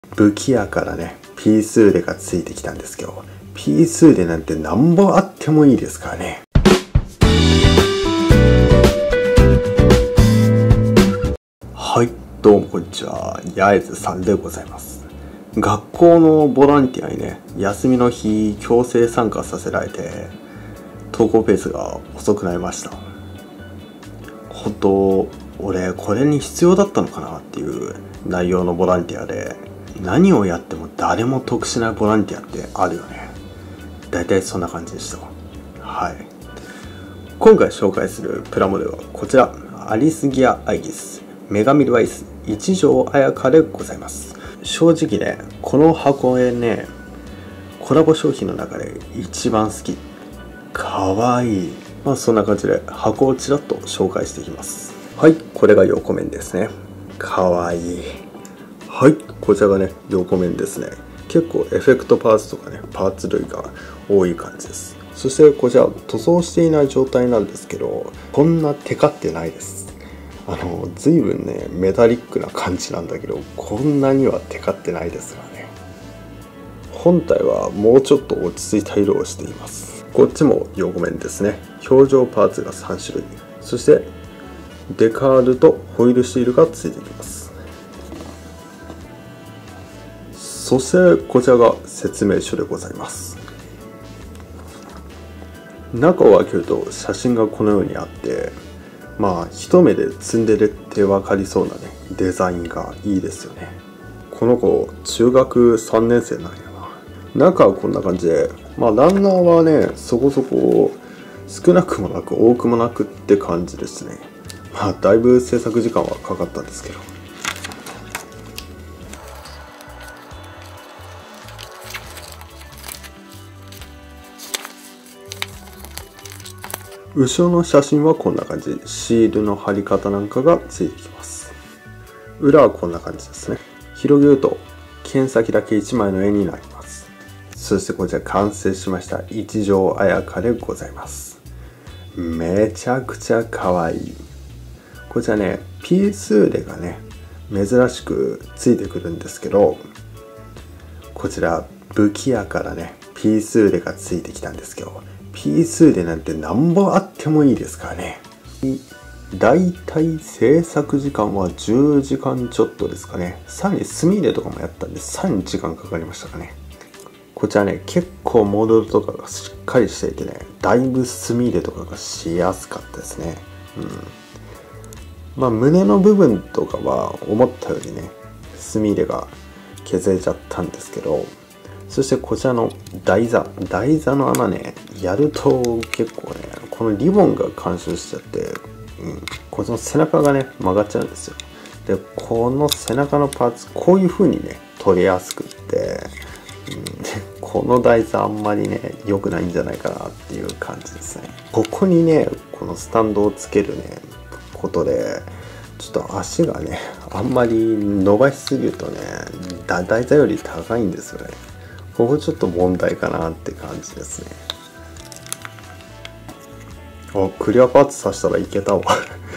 武器屋からね、ピース腕がついてきたんですけど、ピース腕なんてなんぼあってもいいですからね。はい、どうもこんにちは。八重洲さんでございます。学校のボランティアにね、休みの日強制参加させられて、投稿ペースが遅くなりました。本当、俺これに必要だったのかなっていう内容のボランティアで、何をやっても誰も得しないボランティアってあるよね。だいたいそんな感じでした。はい。今回紹介するプラモデルはこちら、アリスギアアイギスメガミルワイス一条彩香でございます。正直ね、この箱絵ね、コラボ商品の中で一番好き。かわいい。まあそんな感じで箱をちらっと紹介していきます。はい、これが横面ですね。かわいい。はい、こちらがね、横面ですね。結構エフェクトパーツとかね、パーツ類が多い感じです。そしてこちら塗装していない状態なんですけど、こんなテカってないです。随分ね、メタリックな感じなんだけど、こんなにはテカってないですがね。本体はもうちょっと落ち着いた色をしています。こっちも横面ですね。表情パーツが3種類。そしてデカールとホイールシールがついてきます。そしてこちらが説明書でございます。中を開けると写真がこのようにあって、まあ一目でツンデレって分かりそうなね、デザインがいいですよね。この子中学3年生なんやな。中はこんな感じで、まあランナーはね、そこそこ少なくもなく多くもなくって感じですね。まあだいぶ制作時間はかかったんですけど。後ろの写真はこんな感じ。シールの貼り方なんかがついてきます。裏はこんな感じですね。広げると剣先だけ1枚の絵になります。そしてこちら完成しました一条彩香でございます。めちゃくちゃ可愛い。こちらね、ピース腕がね、珍しくついてくるんですけど、こちら武器屋からね、ピース腕がついてきたんですけど、ピース腕なんてなんぼあってもいいですからね。だいたい制作時間は10時間ちょっとですかね。さらに墨入れとかもやったんで3時間かかりましたかね。こちらね、結構モデルとかがしっかりしていてね、だいぶ墨入れとかがしやすかったですね。まあ胸の部分とかは思ったよりね、墨入れが削れちゃったんですけど、そしてこちらの台座の穴ね、やると結構ね、このリボンが干渉しちゃって、この背中がね、曲がっちゃうんですよ。で、この背中のパーツ、こういう風にね、取れやすくって、この台座あんまりね、良くないんじゃないかなっていう感じですね。ここにね、このスタンドをつけるね、ことで、ちょっと足がね、あんまり伸ばしすぎるとね、台座より高いんですよね。ここちょっと問題かなって感じですね。あ、クリアパーツさしたらいけたわ。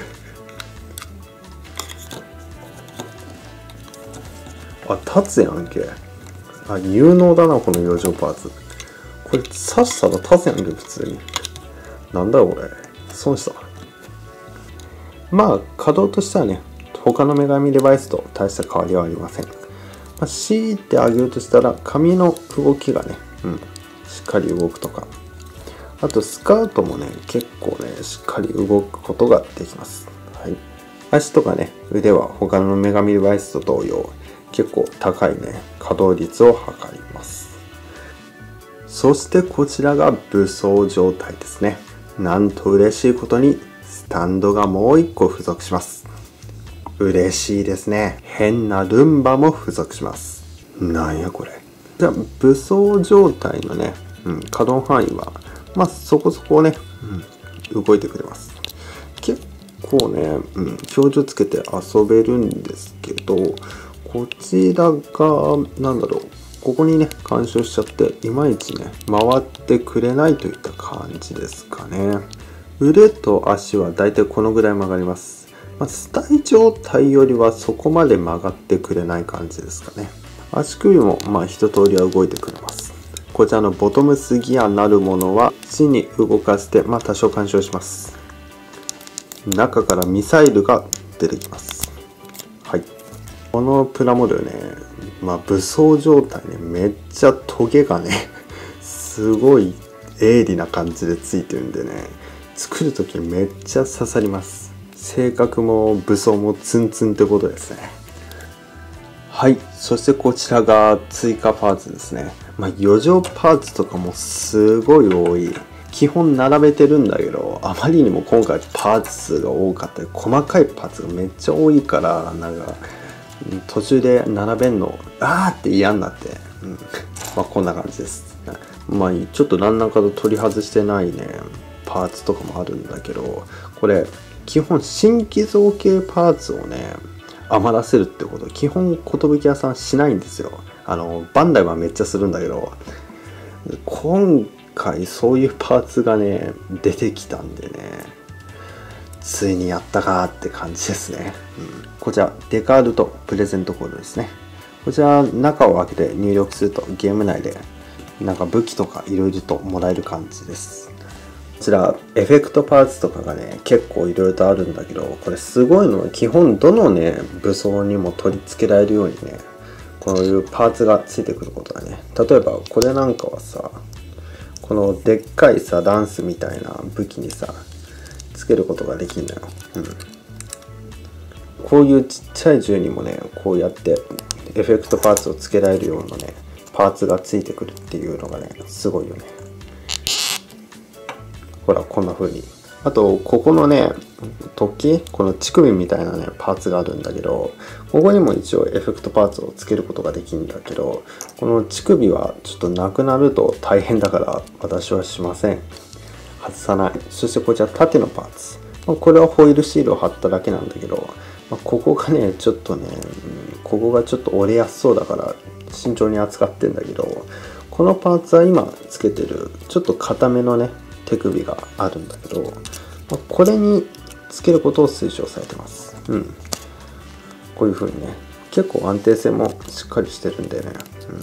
あ、立つやんけ。あ、有能だな、この養生パーツ。これ刺したら立つやんけ、普通に。なんだこれ。損した。まあ、稼働としてはね、他の女神デバイスと大した変わりはありません。強いてあげるとしたら髪の動きがね、しっかり動くとか、あとスカートもね、結構ね、しっかり動くことができます。はい、足とかね、腕は他の女神デバイスと同様、結構高いね、稼働率を測ります。そしてこちらが武装状態ですね。なんと嬉しいことにスタンドがもう1個付属します。嬉しいですね。変なルンバも付属します。なんやこれ。じゃあ武装状態のね、可動範囲はまあそこそこね、動いてくれます。結構ね、表情つけて遊べるんですけど、こちらがなんだろう、ここにね干渉しちゃっていまいちね回ってくれないといった感じですかね。腕と足はだいたいこのぐらい曲がります。スタイ状態よりはそこまで曲がってくれない感じですかね。 足首もまあ一通りは動いてくれます。こちらのボトムスギアなるものは土に動かしてまあ多少干渉します。中からミサイルが出てきます。はい、このプラモデルね、まあ武装状態ね、めっちゃトゲがねすごい鋭利な感じでついてるんでね、作る時めっちゃ刺さります。性格も武装もツンツンってことですね。はい、そしてこちらが追加パーツですね。まあ余剰パーツとかもすごい多い。基本並べてるんだけど、あまりにも今回パーツ数が多かったり、細かいパーツがめっちゃ多いから、なんか途中で並べんのあーって嫌になって、まあこんな感じです。まあちょっと何らかと取り外してないねパーツとかもあるんだけど、これ基本新寄贈系パーツをね余らせるってこと、基本寿屋さんしないんですよ。バンダイはめっちゃするんだけど、今回そういうパーツがね出てきたんでね、ついにやったかって感じですね。こちらデカールとプレゼントコードですね。こちら中を開けて入力するとゲーム内でなんか武器とかいろいろともらえる感じです。こちらエフェクトパーツとかがね結構いろいろとあるんだけど、これすごいのは基本どのね武装にも取り付けられるようにね、こういうパーツがついてくることだね。例えばこれなんかはさ、このでっかいさダンスみたいな武器にさつけることができるのよ。こういうちっちゃい銃にもねこうやってエフェクトパーツをつけられるようなねパーツがついてくるっていうのがねすごいよね。ほらこんな風に。あとここのね突起、この乳首みたいなねパーツがあるんだけど、ここにも一応エフェクトパーツをつけることができるんだけど、この乳首はちょっとなくなると大変だから私はしません。外さない。そしてこちら縦のパーツ、これはホイールシールを貼っただけなんだけど、ここがねちょっとねここがちょっと折れやすそうだから慎重に扱ってんだけど、このパーツは今つけてるちょっと硬めのね手首があるんだけど、これにつけることを推奨されてます。こういう風にね結構安定性もしっかりしてるんでね、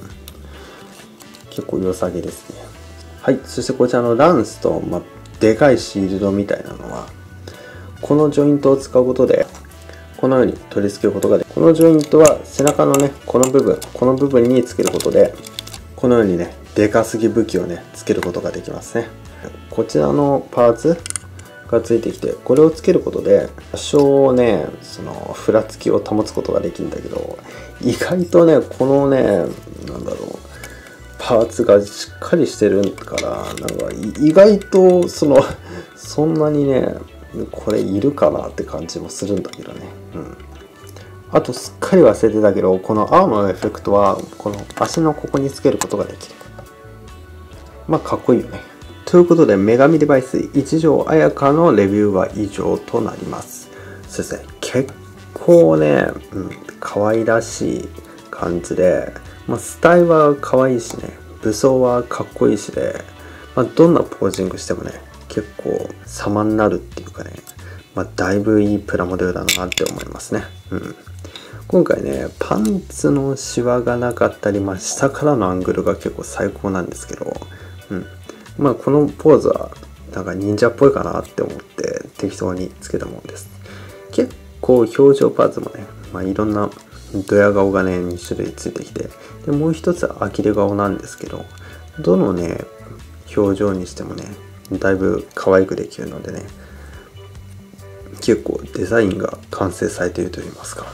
結構良さげですね。はい、そしてこちらのランスと、でかいシールドみたいなのはこのジョイントを使うことでこのように取り付けることができる。このジョイントは背中のねこの部分につけることで、このようにねでかすぎ武器をねつけることができますね。こちらのパーツがついてきて、これをつけることで多少ねそのふらつきを保つことができるんだけど、意外とねこのねなんだろうパーツがしっかりしてるからなんか意外とそんなにねこれいるかなって感じもするんだけどね。あとすっかり忘れてたけど、このアームのエフェクトはこの足のここにつけることができる。かっこいいよね。ということで女神デバイス一条彩香のレビューは以上となります。そして結構ね、可愛らしい感じで、スタイルは可愛いしね、武装はかっこいいしで、どんなポージングしてもね結構様になるっていうかね、だいぶいいプラモデルだなって思いますね。今回ねパンツのシワがなかったり、下からのアングルが結構最高なんですけど、このポーズはなんか忍者っぽいかなって思って適当につけたものです。結構表情パーツもね、いろんなドヤ顔がね2種類ついてきて、でもう一つは呆れ顔なんですけど、どのね表情にしてもねだいぶ可愛くできるのでね、結構デザインが完成されていると言いますか、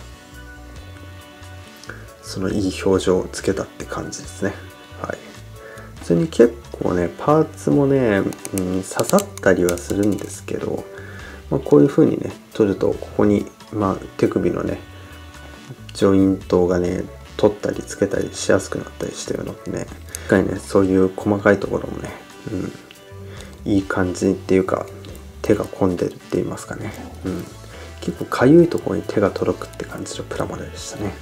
そのいい表情をつけたって感じですね。それに結構ねパーツもね、刺さったりはするんですけど、こういう風にね取るとここに、手首のねジョイントがね取ったりつけたりしやすくなったりしてるのでね、一回ねそういう細かいところもね、いい感じっていうか手が込んでるって言いますかね、結構かゆいところに手が届くって感じのプラモデルでしたね。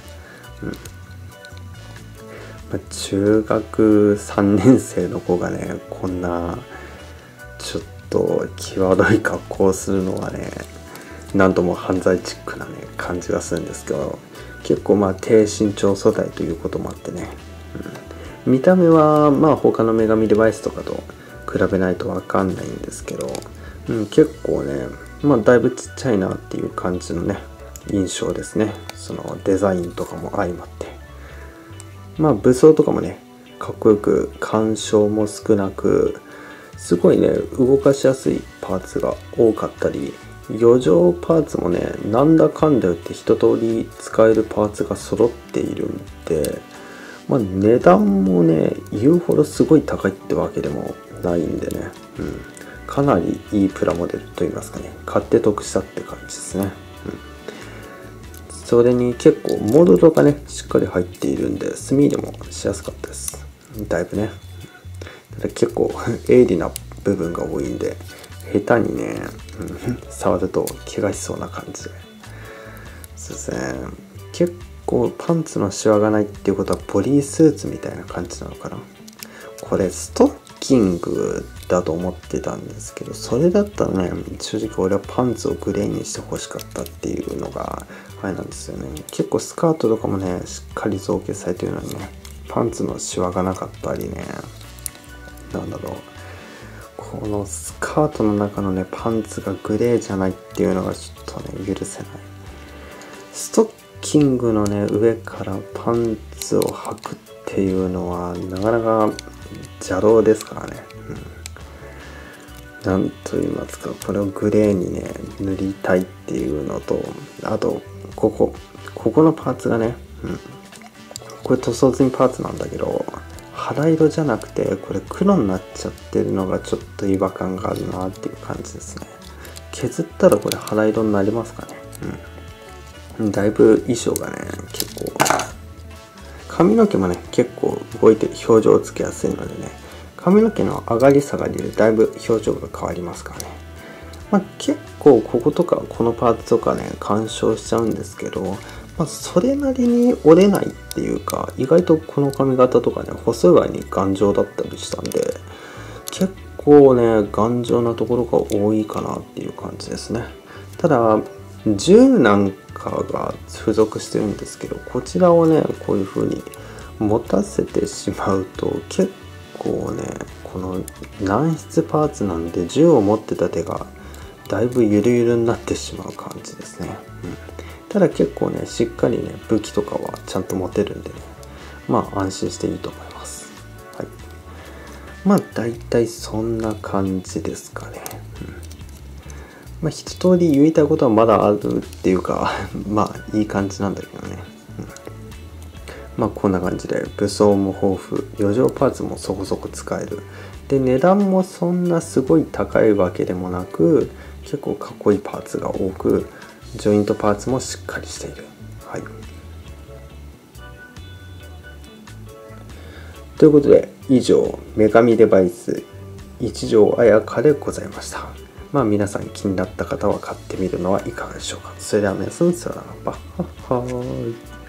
中学3年生の子がねこんなちょっと際どい格好をするのはねなんとも犯罪チックなね感じがするんですけど、結構低身長素材ということもあってね、見た目は他の女神デバイスとかと比べないと分かんないんですけど、結構ねだいぶちっちゃいなっていう感じのね印象ですね。そのデザインとかも相まって、武装とかもねかっこよく、干渉も少なく、すごいね動かしやすいパーツが多かったり、余剰パーツもねなんだかんだ言って一通り使えるパーツが揃っているんで、値段もね言うほどすごい高いってわけでもないんでね、かなりいいプラモデルと言いますかね、買って得したって感じですね。それに結構モードとかねしっかり入っているんで、炭入れもしやすかったです。だいぶね。ただ結構鋭利な部分が多いんで、下手にね、触ると怪我しそうな感じで、そうですね。結構パンツのシワがないっていうことはボディースーツみたいな感じなのかな。これストッキングだと思ってたんですけど、それだったらね正直俺はパンツをグレーにしてほしかったっていうのがあれなんですよね。結構スカートとかもねしっかり造形されてるのにね、パンツのシワがなかったりね、なんだろう、このスカートの中のねパンツがグレーじゃないっていうのがちょっとね許せない。ストッキングのね上からパンツを履くっていうのはなかなか邪道ですからね。なんと言いますか、これをグレーにね塗りたいっていうのと、あとここのパーツがね、これ塗装済みパーツなんだけど、肌色じゃなくてこれ黒になっちゃってるのがちょっと違和感があるなっていう感じですね。削ったらこれ肌色になりますかね。だいぶ衣装がね結構、髪の毛もね結構動いて表情つけやすいのでね、髪の毛の上がり下がりでだいぶ表情が変わりますからね。結構こことかこのパーツとかね干渉しちゃうんですけど、それなりに折れないっていうか、意外とこの髪型とかね細い割に頑丈だったりしたんで、結構ね頑丈なところが多いかなっていう感じですね。ただ銃なんかが付属してるんですけど、こちらをねこういう風に持たせてしまうと結構ねこの軟質パーツなんで、銃を持ってた手がだいぶゆるゆるになってしまう感じですね。ただ結構ねしっかりね武器とかはちゃんと持てるんでね、安心していいと思います。だいたいそんな感じですかね。一通り言いたいことはまだあるっていうかいい感じなんだけどね。こんな感じで武装も豊富、余剰パーツもそこそこ使える。で値段もそんなすごい高いわけでもなく、結構かっこいいパーツが多く、ジョイントパーツもしっかりしている。ということで以上女神デバイス一条綾香でございました。皆さん気になった方は買ってみるのはいかがでしょうか。それでは皆さんさよなら。バッハッハーイ。